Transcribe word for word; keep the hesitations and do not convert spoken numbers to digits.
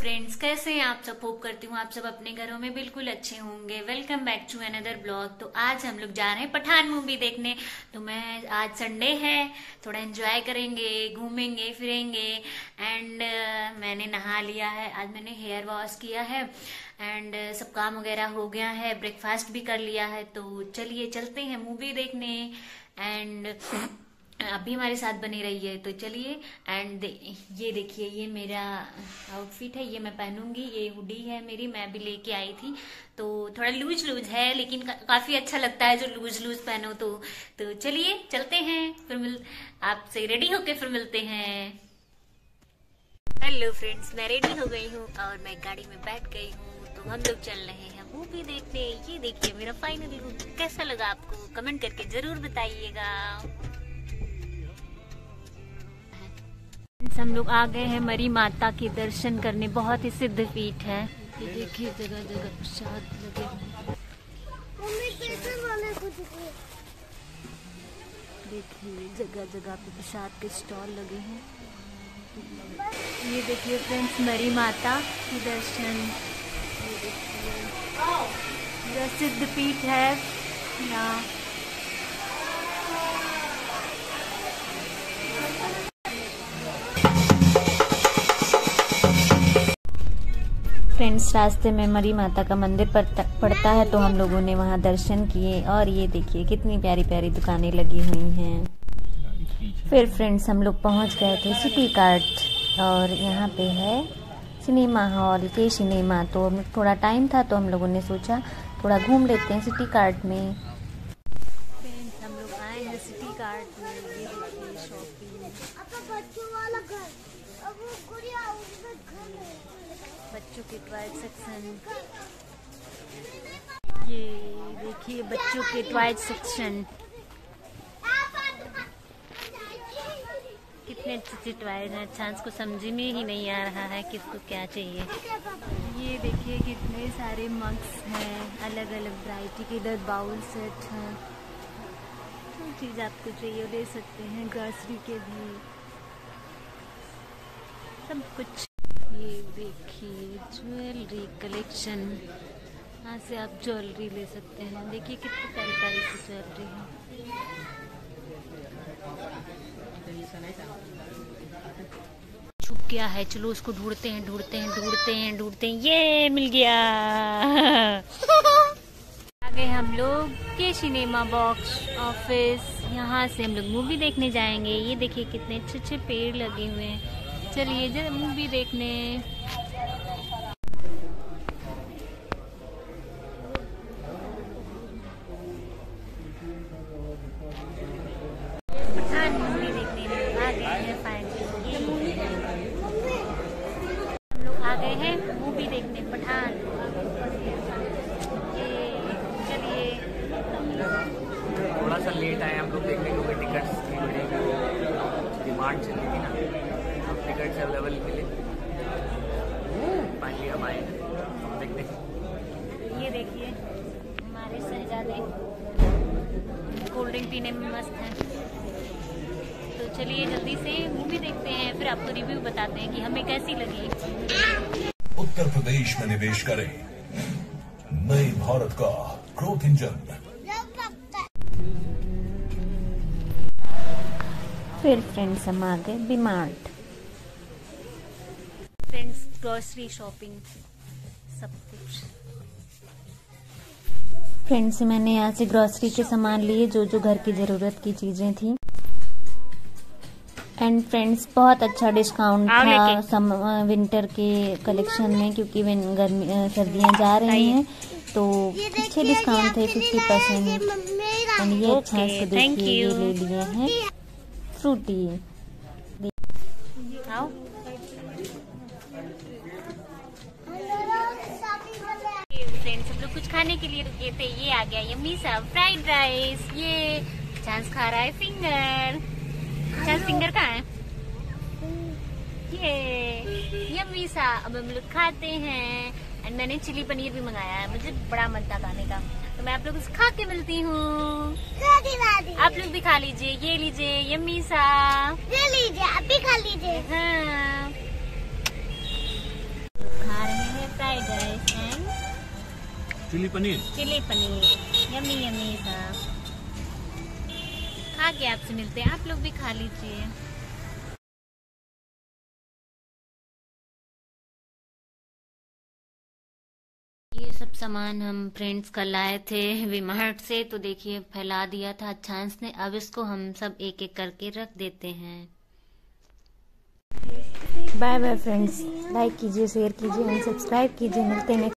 Friends, कैसे हैं आप सब। होप करती हूँ आप सब अपने घरों में बिल्कुल अच्छे होंगे। Welcome back to another blog. तो आज हम लोग जा रहे हैं पठान मूवी देखने। तो मैं आज संडे है, थोड़ा एंजॉय करेंगे, घूमेंगे फिरेंगे। एंड uh, मैंने नहा लिया है, आज मैंने हेयर वॉश किया है एंड uh, सब काम वगैरह हो गया है, ब्रेकफास्ट भी कर लिया है। तो चलिए चलते हैं मूवी देखने। एंड अभी हमारे साथ बनी रही है, तो चलिए। एंड दे, ये देखिए, ये मेरा आउटफिट है, ये मैं पहनूंगी। ये हुडी है मेरी, मैं भी लेके आई थी। तो थोड़ा लूज लूज है, लेकिन का, काफी अच्छा लगता है जो लूज लूज पहनो। तो तो चलिए चलते हैं, फिर मिल आपसे रेडी होके फिर मिलते हैं। हेलो फ्रेंड्स, मैं रेडी हो गई हूँ और मैं गाड़ी में बैठ गई हूँ। तो हम लोग चल रहे हैं मूवी देखने। ये देखिए मेरा फाइनल लुक, कैसा लगा आपको कमेंट करके जरूर बताइएगा। हम लोग आ गए हैं मरी माता के दर्शन करने, बहुत ही सिद्ध पीठ है। ये देखिए जगह जगह प्रसाद लगे हैं। देखिए जगह जगह पे प्रसाद के स्टॉल लगे हैं। ये देखिए फ्रेंड्स, मरी माता के दर्शन। ये देखिए यह सिद्ध पीठ है यहाँ। फ्रेंड्स, रास्ते में मरी माता का मंदिर पड़ता है, तो हम लोगों ने वहां दर्शन किए। और ये देखिए कितनी प्यारी प्यारी दुकानें लगी हुई हैं। फिर फ्रेंड्स हम लोग पहुंच गए थे सिटी कार्ट, और यहाँ पे है सिनेमा हॉल के सिनेमा। तो थोड़ा टाइम था तो हम लोगों ने सोचा थोड़ा घूम लेते हैं सिटी कार्ट में। फ्रेंड्स हम लोग आए हैं सिटी कार्ट में। ये देखिए शॉपिंग, बच्चों के टॉय सेक्शन। ये देखिए बच्चों के टॉय सेक्शन, कितने अच्छे अच्छे टॉयज हैं। चांस को समझ में ही नहीं आ रहा है किसको क्या चाहिए। ये देखिए कितने सारे मग्स हैं, अलग अलग वैरायटी के। इधर बाउल सेट है, जो चीज़ आपको चाहिए ले सकते हैं। ग्रॉसरी के भी सब कुछ। ये देखिए ज्वेलरी कलेक्शन, यहाँ से आप ज्वेलरी ले सकते हैं। देखिए कितनी प्यारी प्यारी सी ज्वेलरी है। छुप गया है, चलो उसको ढूंढते हैं ढूंढते हैं ढूंढते हैं ढूंढते हैं। ये मिल गया। आगे हम लोग के सिनेमा बॉक्स ऑफिस, यहाँ से हम लोग मूवी देखने जाएंगे। ये देखिए कितने अच्छे अच्छे पेड़ लगे हुए हैं। चलिए जरा मूवी देखने। पठान मूवी देखने आ गए हैं फाइनली। ये मूवी हम लोग आ गए हैं मूवी देखने पठान। ये चलिए, थोड़ा सा लेट आए हम लोग देखने क्योंकि टिकट्स की बड़ी डिमांड चल रही थी ना, टिकट्स अवेलेबल के लिए फाइनली हम आए हैं देखने। ये देखिए हमारे शहजादे कोल्ड ड्रिंक पीने में मस्त हैं। तो चलिए जल्दी से मूवी देखते हैं, फिर आपको रिव्यू बताते हैं कि हमें कैसी लगी। उत्तर प्रदेश में निवेश करें, नई भारत का ग्रोथ इंजन। फिर फ्रेंड्स हम आ गए वी-मार्ट। फ्रेंड्स ग्रोसरी शॉपिंग सब कुछ। फ्रेंड्स मैंने यहाँ से ग्रोसरी के सामान लिए, जो जो घर की जरूरत की चीजें थी। एंड फ्रेंड्स बहुत अच्छा डिस्काउंट था सम विंटर के कलेक्शन में, क्योंकि गर्मी सर्दियाँ जा रही हैं तो अच्छे डिस्काउंट थे फिफ्टी परसेंट। एंड ये अच्छा इसको देखिए, ये ले लिए हैं फ्रूटी। फ्रेंड्स हम लोग कुछ खाने के लिए रुके थे। ये आ गया यम्मी सा फ्राइड राइस। ये चांस खा रहा है फिंगर। चांस फिंगर कहाँ है? ये यम्मी सा। अब हम लोग खाते हैं। एंड मैंने चिली पनीर भी मंगाया है, मुझे बड़ा मन था खाने का। तो मैं आप लोगों से खा के मिलती हूँ। आप लोग भी खा लीजिए। ये लीजिए यम्मी सा, ये लीजिए, आप भी खा लीजिए। हाँ chilli paneer. Chilli paneer yummy yummy सा। खा के आपसे मिलते हैं, आप लोग भी खा लीजिए। ये सब सामान हम फ्रेंड्स कल लाए थे वी-मार्ट से, तो देखिए फैला दिया था अच्छांस ने। अब इसको हम सब एक एक करके रख देते हैं। बाय बाय फ्रेंड्स, लाइक कीजिए, शेयर कीजिए एंड सब्सक्राइब कीजिए। मिलते हैं